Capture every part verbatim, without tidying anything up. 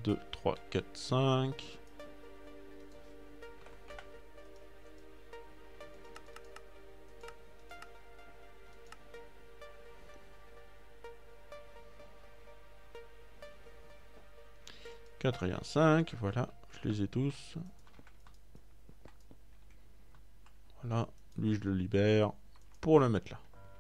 deux, trois, quatre, cinq. quatre et un, cinq, voilà, je les ai tous. Voilà, lui je le libère pour le mettre là.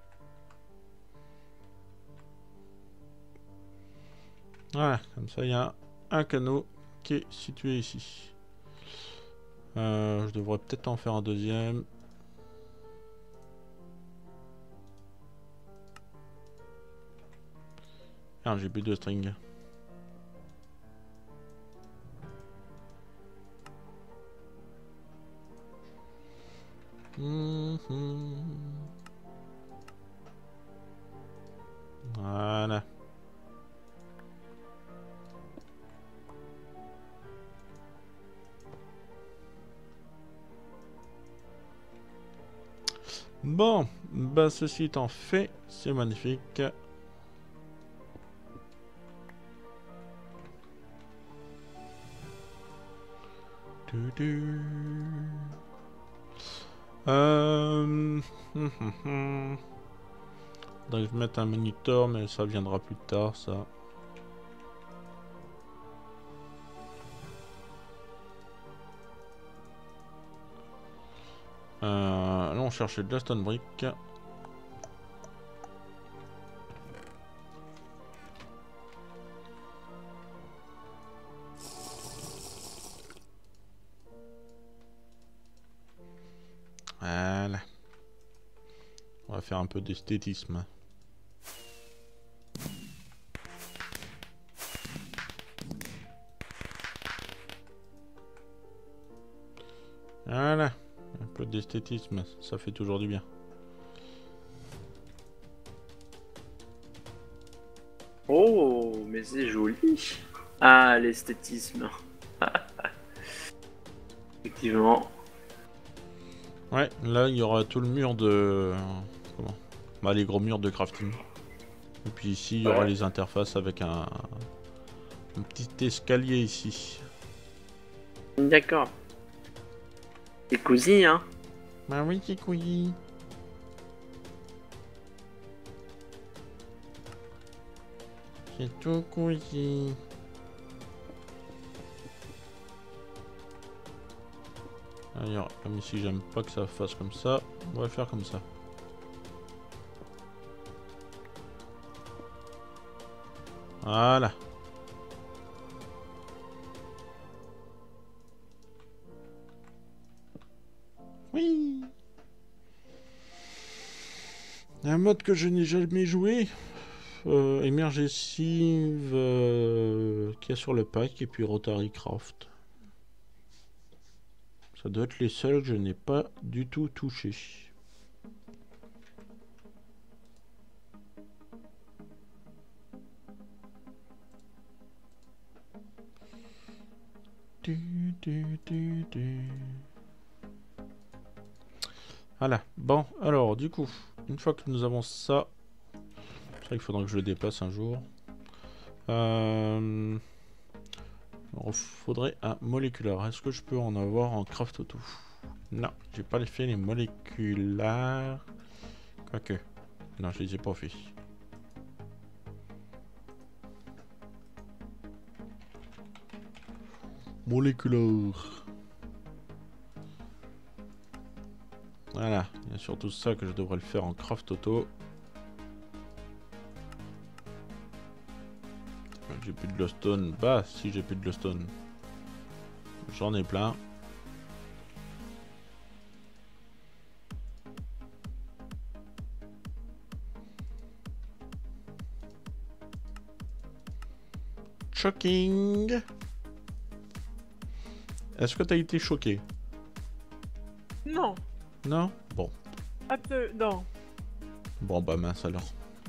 Voilà, comme ça il y a un canot qui est situé ici. Euh, je devrais peut-être en faire un deuxième. Ah, j'ai plus de string. Mmh, mmh. Voilà. Bon, bah ceci étant fait, c'est magnifique. Du, du. Euh... hum, hum, hum. Donc je vais mettre un moniteur, mais ça viendra plus tard, ça. Euh, là on cherchait de la stone brick. Voilà. On va faire un peu d'esthétisme. Voilà. Un peu d'esthétisme, ça fait toujours du bien. Oh, mais c'est joli. Ah, l'esthétisme. Effectivement. Ouais, là il y aura tout le mur de... Comment? Bah les gros murs de crafting. Et puis ici il y aura Ouais. les interfaces avec un... un petit escalier ici. D'accord. C'est cosy, hein. Bah oui, c'est couillis. C'est tout couillis. Alors, comme ici j'aime pas que ça fasse comme ça, on va faire comme ça. Voilà. Oui. Un mode que je n'ai jamais joué. Euh, Emergensive euh, qui est sur le pack et puis Rotary Craft. Ça doit être les seuls que je n'ai pas du tout touché. Du, du, du, du. Voilà. Bon, alors du coup, une fois que nous avons ça, c'est vrai qu'il faudra que je le déplace un jour. Euh... Il faudrait un moléculaire. Est-ce que je peux en avoir en craft auto? Non, j'ai pas fait les moléculaires. Quoique. Non, je les ai pas fait. Moléculaire. Voilà, il y a surtout ça que je devrais le faire en craft auto. J'ai plus de glowstone. Bah, si j'ai plus de glowstone. J'en ai plein. Shocking. Est-ce que t'as été choqué? Non. Non? Bon. Absolument. Non. Bon bah mince alors.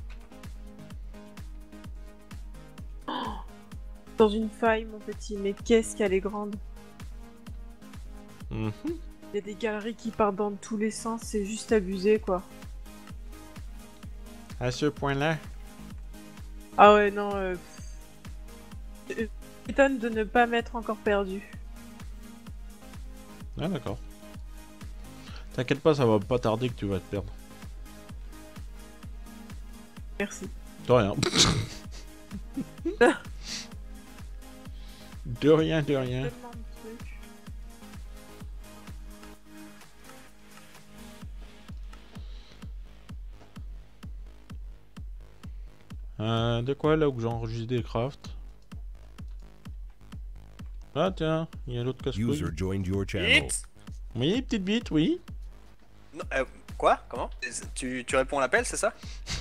Dans une faille, mon petit, mais qu'est-ce qu'elle est grande. Mmh. Il y a des galeries qui partent dans tous les sens, c'est juste abusé, quoi. À ce point-là? Ah ouais, non, euh... Étonne de ne pas m'être encore perdu. Ah d'accord. T'inquiète pas, ça va pas tarder que tu vas te perdre. Merci. De rien. De rien, de rien. Tellement de trucs. Euh, de quoi là où j'enregistre des crafts? Ah tiens, il y a l'autre casse-couille. User joined your channel. Vite. Oui, petite bite, oui. Non, euh, quoi? Comment? tu, tu réponds à l'appel, c'est ça?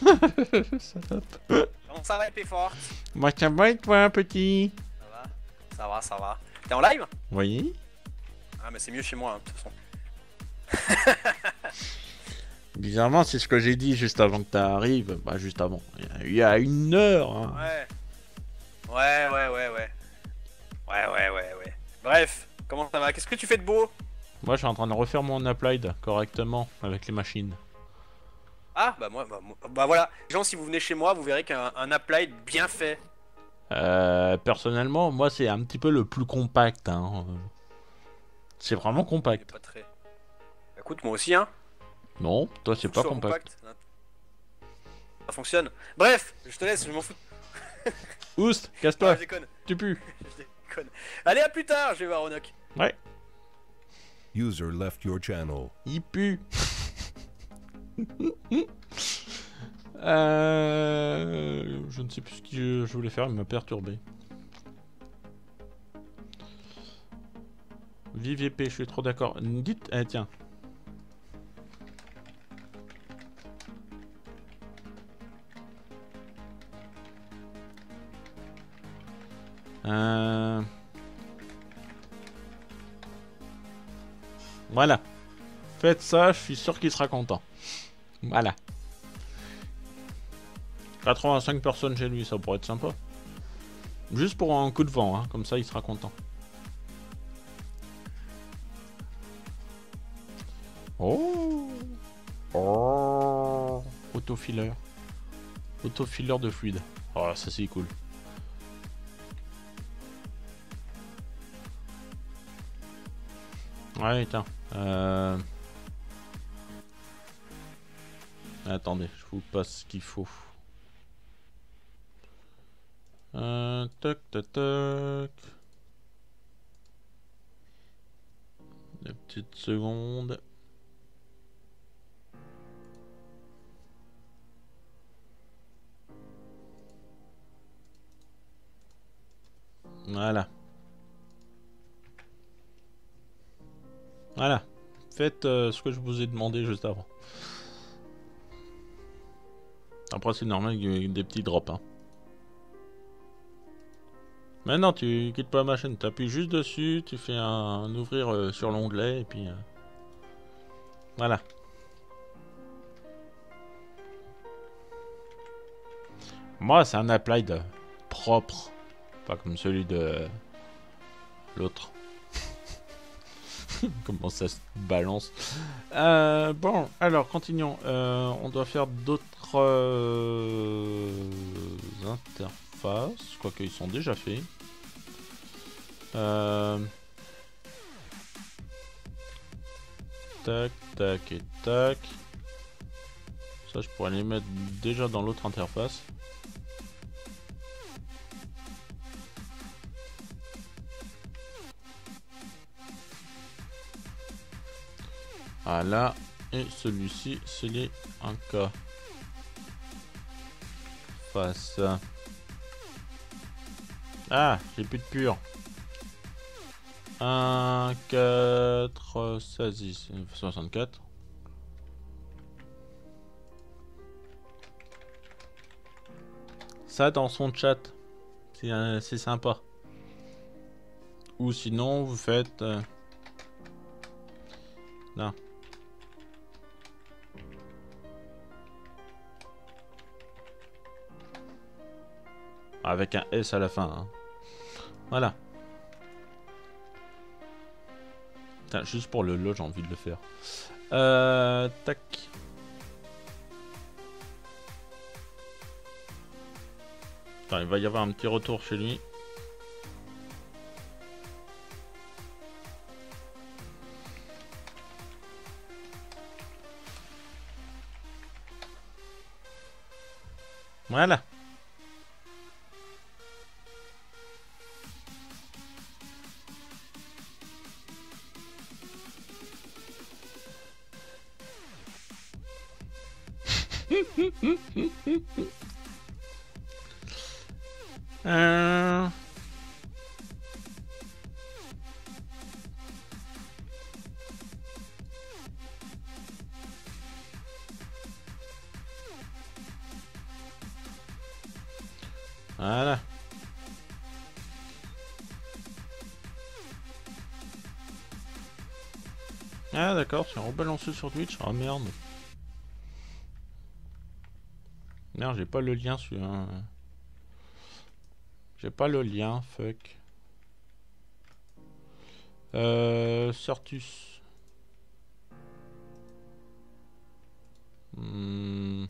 Comment ça va, épée forte? Moi ça va et toi, petit? Ça va, ça va, ça va. T'es en live? Oui. Ah, mais c'est mieux chez moi, hein, de toute façon. Bizarrement, c'est ce que j'ai dit juste avant que t'arrives. Bah, juste avant. Il y a une heure. Hein. Ouais. Ouais, ouais, ouais, ouais. Ouais, ouais, ouais, ouais. Bref, comment ça va? Qu'est-ce que tu fais de beau? Moi, je suis en train de refaire mon applied correctement avec les machines. Ah, bah moi, bah, moi- bah voilà. Les gens, si vous venez chez moi, vous verrez qu'un un applied bien fait. Euh, personnellement, moi, c'est un petit peu le plus compact. Hein. C'est vraiment Il est compact. pas très... Écoute, moi aussi, hein. Non, toi, c'est Faut que pas ce soit compact. compact. Ça fonctionne. Bref, je te laisse, je m'en fous. Oust, Non, casse-toi, je déconne. tu pues. Je déconne. Allez, à plus tard, je vais voir Ronoc. Ouais, User left your channel. il pue. euh, je ne sais plus ce que je, je voulais faire, il m'a perturbé. Vive épée, je suis trop d'accord. Dites, eh, tiens. Euh... Voilà. Faites ça, je suis sûr qu'il sera content. Voilà. quatre-vingt-cinq personnes chez lui, ça pourrait être sympa. Juste pour un coup de vent, hein, comme ça il sera content. Oh, oh. Autofiller. Autofiller de fluide. Oh, ça c'est cool. Ouais, putain. Euh... Attendez, je vous passe ce qu'il faut. Euh, toc, toc, toc. Une petite seconde. Voilà. Voilà. Faites euh, ce que je vous ai demandé juste avant. Après, c'est normal qu'il y ait des petits drops. Hein. Maintenant, tu quittes pas ma chaîne. Tu appuies juste dessus, tu fais un, un ouvrir euh, sur l'onglet et puis... Euh, voilà. Moi, c'est un applied propre. Pas comme celui de l'autre. Comment ça se balance. Euh, bon, alors, continuons. Euh, on doit faire d'autres euh, interfaces. Quoique, ils sont déjà faits. Euh, tac, tac et tac. Ça, je pourrais les mettre déjà dans l'autre interface. Voilà. Et celui-ci, c'est les un K. Face. Ah, j'ai plus de pur. un, quatre, seize, soixante-quatre. Ça dans son chat. C'est euh, c'est sympa. Ou sinon, vous faites... Euh... Non. Avec un S à la fin. Hein. Voilà. Putain, juste pour le lot, j'ai envie de le faire. Euh, tac. Attends, il va y avoir un petit retour chez lui. Voilà. euh... Voilà. Ah d'accord, c'est rebalancé sur Twitch. Ah merde. Merde, j'ai pas le lien sur un... J'ai pas le lien, fuck. Euh... Certus. Hmm.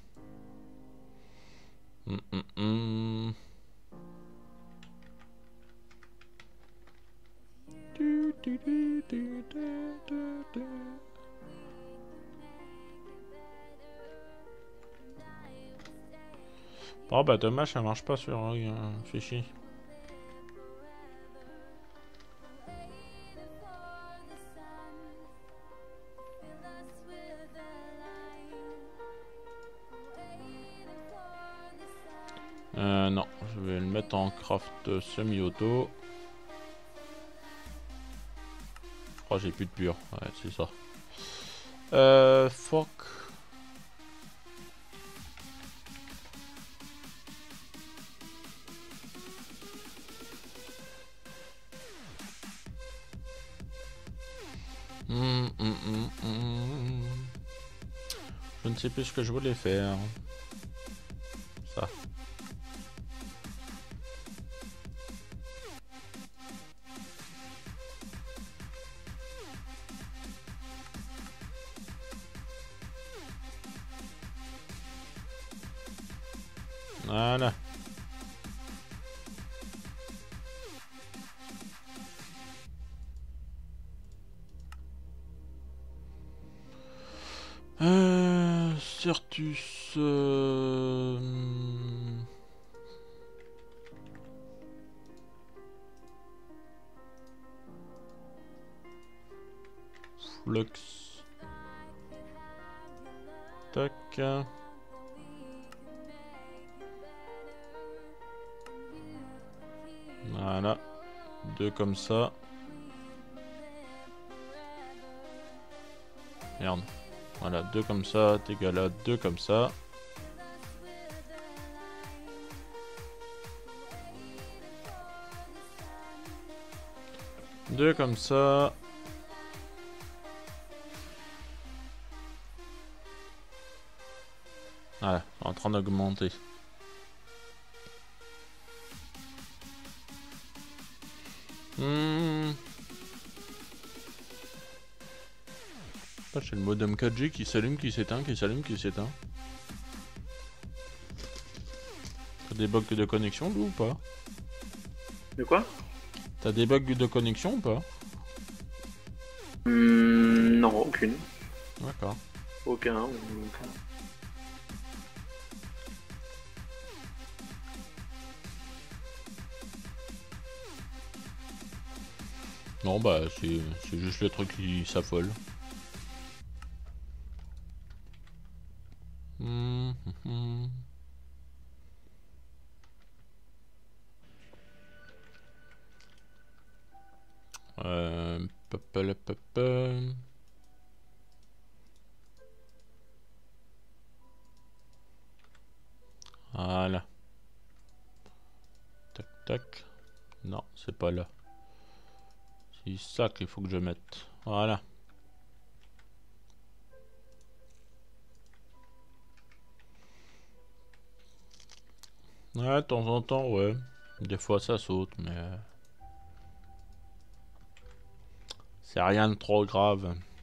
Hmm, hmm, hmm. Du, du, du, du, du, du, du. Oh bah dommage, ça marche pas sur un euh, fichier. Euh, non, je vais le mettre en craft semi-auto. Oh, j'ai plus de pur, ouais, c'est ça. Euh, fuck. Hum, hum, hum, hum. Je ne sais plus ce que je voulais faire. Ça. Voilà. Euh, Certus. Euh... Flux. Tac. Voilà. Deux comme ça. Merde. Voilà, deux comme ça, t'égales à deux comme ça. Deux comme ça. Voilà, en train d'augmenter. Hmm. J'ai le modem quatre G qui s'allume, qui s'éteint, qui s'allume, qui s'éteint. T'as des bugs de connexion, Lou, ou pas? De quoi? T'as des bugs de connexion ou pas? Hmm, non, aucune. D'accord. Aucun. aucun. Non, bah, c'est juste le truc qui s'affole. Mmh, mmh. Euh, papa, papa. Voilà. Tac, tac. Non, c'est pas là. C'est ça qu'il faut que je mette. Voilà. Ouais, de temps en temps, ouais. Des fois ça saute, mais... C'est rien de trop grave.